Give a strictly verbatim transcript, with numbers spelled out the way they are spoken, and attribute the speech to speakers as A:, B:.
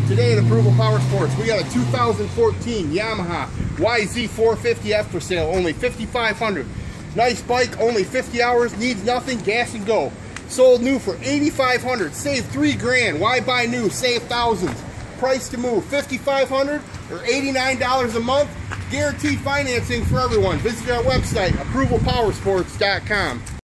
A: Today at Approval Power Sports, we got a two thousand fourteen Yamaha Y Z four fifty F for sale, only fifty-five hundred dollars. Nice bike, only fifty hours, needs nothing, gas and go. Sold new for eighty-five hundred dollars, save three grand. Why buy new, save thousands. Price to move, fifty-five hundred dollars or eighty-nine dollars a month. Guaranteed financing for everyone. Visit our website, approval power sports dot com.